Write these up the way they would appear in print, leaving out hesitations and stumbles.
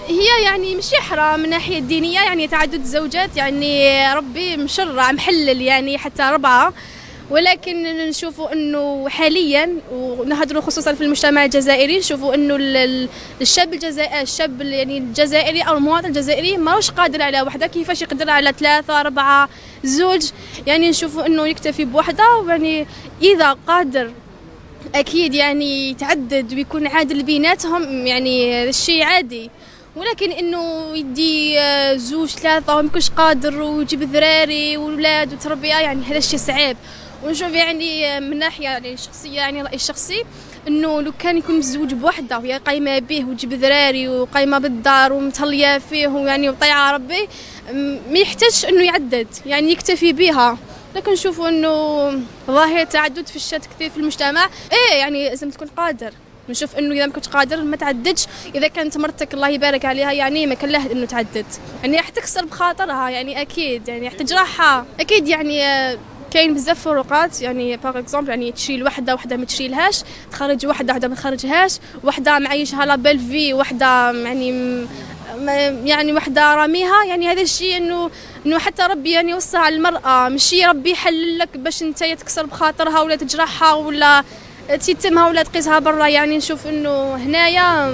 هي يعني مش حرام من الناحية الدينية، يعني تعدد الزوجات يعني ربي مشرع محلل يعني حتى 4، ولكن نشوفوا انه حاليا ونهضروا خصوصا في المجتمع الجزائري، نشوفوا انه الشاب يعني الجزائري او المواطن الجزائري ماهوش قادر على وحده، كيفاش يقدر على 3 4 زوج؟ يعني نشوفوا انه يكتفي بوحده، يعني اذا قادر اكيد يعني يتعدد ويكون عادل بيناتهم، يعني هذا الشيء عادي. ولكن انه يدي زوج 3 ومكنش قادر ويجيب ذراري واولاد وتربيه، يعني هذا الشيء صعيب. ونشوف يعني من ناحيه يعني شخصيه، يعني رايي الشخصي انه لو كان يكون متزوج بوحده وهي قايمه به وتجيب ذراري وقايمه بالدار ومتهليه فيه ويعني وطيعه ربي، ما يحتاجش انه يعدد، يعني يكتفي بها. لكن نشوفوا انه ظاهره تعدد في الشات كثير في المجتمع. يعني لازم تكون قادر. نشوف انه اذا ما كنتش قادر ما تعددش. اذا كانت مرتك الله يبارك عليها يعني ما كان لها انه تعدد، يعني راح تكسر بخاطرها، يعني اكيد يعني راح تجرحها اكيد. يعني كاين بزاف فروقات، يعني باغ اكزومبل يعني تشيل وحده ما تشيلهاش، تخرج وحده ما تخرجهاش، وحده معيشها لا بيل في، وحده يعني وحده راميها. يعني هذا الشيء انه حتى ربي يعني وصى على المراه، ماشي ربي يحلل لك باش انت تكسر بخاطرها ولا تجرحها ولا تيتمها ولا تقيسها برا. يعني نشوف انه هنايا.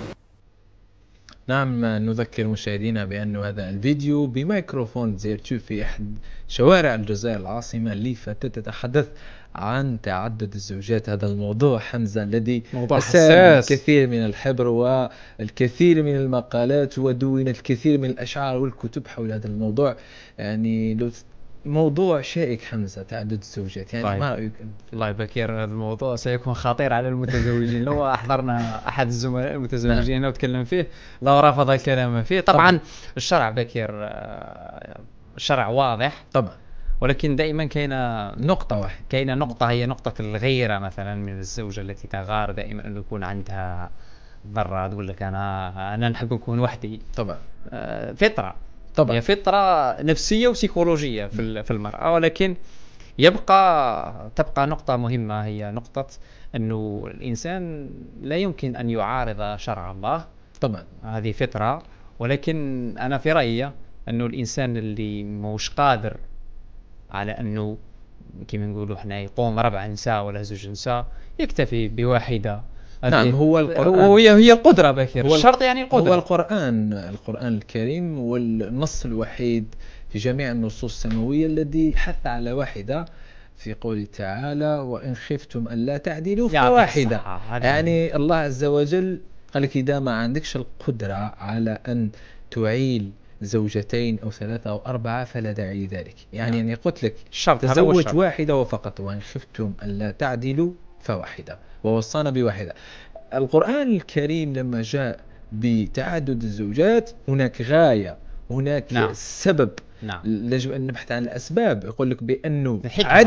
نعم، نذكر مشاهدينا بأن هذا الفيديو بميكروفون زيرتو في أحد شوارع الجزائر العاصمة لفتاة تتحدث عن تعدد الزوجات. هذا الموضوع حمزة الذي موضوع أسال حساس. الكثير من الحبر والكثير من المقالات ودون الكثير من الأشعار والكتب حول هذا الموضوع. يعني موضوع شائك حمزة، تعدد الزوجات، يعني طيب. ما رأيك؟ الله يبكر، هذا الموضوع سيكون خطير على المتزوجين. لو أحضرنا أحد الزملاء المتزوجين وتكلم فيه لو رفض الكلام فيه. طبعا الشرع بكير، الشرع واضح طبعا، ولكن دائما كاينه نقطة واحدة، كاينه نقطة، هي نقطة الغيرة مثلا من الزوجة التي تغار دائما أن يكون عندها ذرة، تقول لك أنا نحب نكون وحدي. طبعا فطرة، طبعا، هي فطرة نفسية وسيكولوجية في المرأة. ولكن تبقى نقطة مهمة، هي نقطة أنه الإنسان لا يمكن أن يعارض شرع الله. طبعا هذه فطرة. ولكن أنا في رأيي أنه الإنسان اللي مش قادر على أنه كما نقولوا احنا يقوم 4 نساء ولا 2 نساء، يكتفي بواحدة. نعم، هو القرآن، هي القدرة بكير، الشرط يعني القدرة. هو القرآن الكريم والنص الوحيد في جميع النصوص السماوية الذي حث على واحدة، في قوله تعالى: وإن خفتم ألا تعدلوا فواحدة. يعني الله عز وجل قال لك إذا ما عندكش القدرة على أن تعيل 2 أو 3 أو 4 فلا داعي لذلك. يعني قلت لك تزوج واحدة وفقط، وإن خفتم ألا تعدلوا فواحدة، ووصانا بواحدة. القرآن الكريم لما جاء بتعدد الزوجات هناك غاية، هناك سبب. يجب أن نبحث عن الأسباب. يقول لك بأنه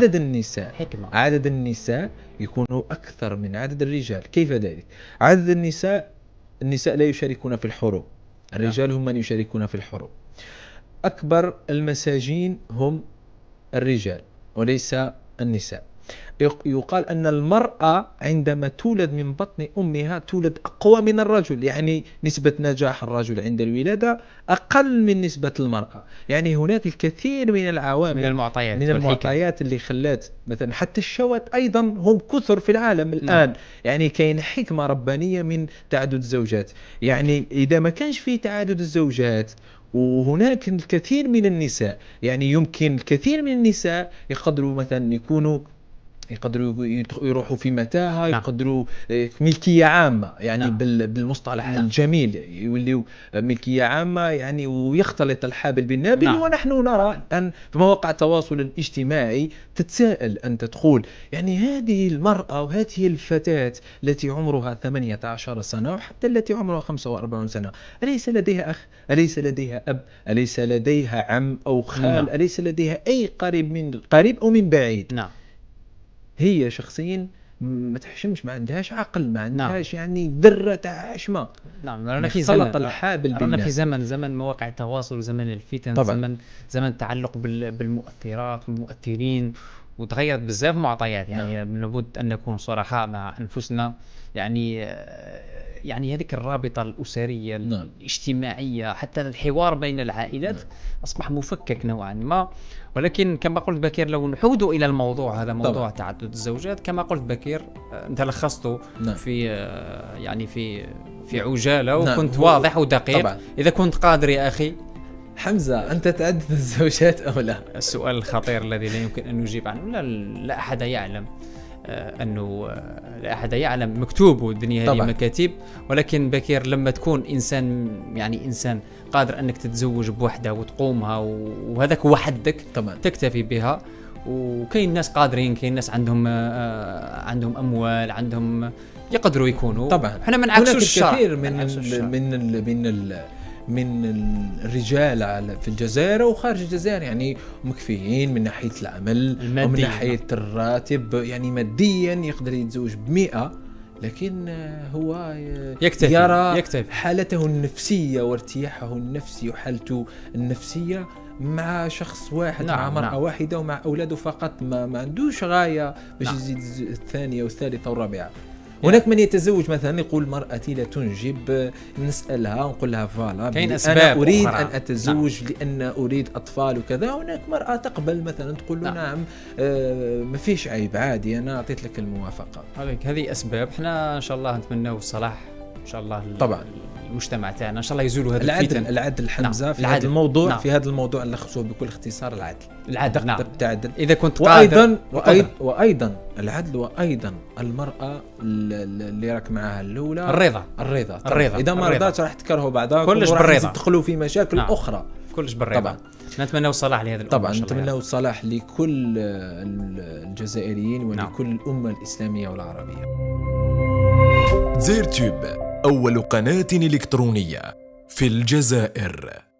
عدد النساء يكون أكثر من عدد الرجال. كيف ذلك؟ عدد النساء لا يشاركون في الحروب، الرجال هم من يشاركون في الحروب. أكبر المساجين هم الرجال وليس النساء. يقال أن المرأة عندما تولد من بطن أمها تولد أقوى من الرجل، يعني نسبة نجاح الرجل عند الولادة أقل من نسبة المرأة. يعني هناك الكثير من العوامل، من المعطيات اللي خلات مثلا حتى الشوات أيضا هم كثر في العالم الآن. يعني كاين حكمة ربانية من تعدد الزوجات. يعني إذا ما كانش في تعدد الزوجات وهناك الكثير من النساء، يعني يمكن الكثير من النساء يقدروا مثلا يقدروا يروحوا في متاهة، يقدروا ملكية عامة، يعني بالمصطلح الجميل يوليوا ملكية عامة، يعني ويختلط الحابل بالنابل. ونحن نرى الآن في مواقع التواصل الاجتماعي تتساءل أنت تقول يعني هذه المرأة وهذه الفتاة التي عمرها 18 سنة وحتى التي عمرها 45 سنة، أليس لديها أخ؟ أليس لديها أب؟ أليس لديها عم أو خال؟ أليس لديها أي قريب أو من بعيد؟ هي شخصيا ما تحشمش، ما عندهاش عقل، ما عندهاش يعني ذرة عشمة. رانا في زمن مواقع التواصل وزمن الفتن. طبعا. زمن التعلق بالمؤثرات والمؤثرين، وتغيرت بزاف معطيات. يعني لابد أن نكون صرحاء مع أنفسنا. يعني يعني هذيك الرابطة الأسرية نعم. الاجتماعية، حتى الحوار بين العائلات أصبح مفكك نوعا ما. ولكن كما قلت بكير، لو نعود إلى الموضوع هذا، موضوع تعدد الزوجات، كما قلت بكير أنت لخصته نعم. في يعني في عجالة، نعم. وكنت واضح ودقيق. طبعا. إذا كنت قادر يا أخي حمزة، أنت تعدد الزوجات أو لا؟ السؤال الخطير الذي لا يمكن أن نجيب عنه. لا أحد يعلم أنه لا أحد يعلم، مكتوب والدنيا هذه مكاتب. ولكن بكير لما تكون إنسان، يعني إنسان قادر أنك تتزوج بوحدة وتقومها، وهذاك هو حدك طبعا، تكتفي بها. وكاين ناس قادرين، كاين ناس عندهم أموال، عندهم يقدروا يكونوا. طبعا احنا ما نعكسوش الشرع. كثير من الرجال في الجزائر وخارج الجزائر يعني مكفيين من ناحية العمل ومن ناحية الراتب، يعني ماديا يقدر يتزوج ب100، لكن هو يرى حالته النفسية وارتياحه النفسي وحالته النفسية مع شخص واحد، مع مرأة واحدة ومع أولاده فقط، ما عندوش غاية باش يزيد الثانية والثالثة والرابعة. هناك من يتزوج مثلا يقول مرأتي لا تنجب، نسألها نقول لها فوالا أنا أريد أن أتزوج لأن أريد أطفال وكذا. هناك مرأة تقبل مثلا تقول له نعم ما فيش عيب، عادي أنا أعطيت لك الموافقة. هذه أسباب. احنا إن شاء الله نتمنى الصلاح إن شاء الله طبعا المجتمع تاعنا، إن شاء الله يزولوا هذا الفتن. العدل حمزة في هذا الموضوع. في هذا الموضوع نلخصه بكل اختصار، العدل نعم. تعدل إذا كنت قادر. وأيضا العدل، وأيضا المرأة اللي راك معها الأولى الرضا. إذا ما رضات راح تكرهوا بعضها، كلش بالرضا، تدخلوا في مشاكل أخرى. كلش بالرضا. طبعا نتمنى الصلاح لهذا الأمة. طبعا نتمنى الصلاح لكل الجزائريين ولكل الأمة الإسلامية والعربية. زيرتوب، أول قناة إلكترونية في الجزائر.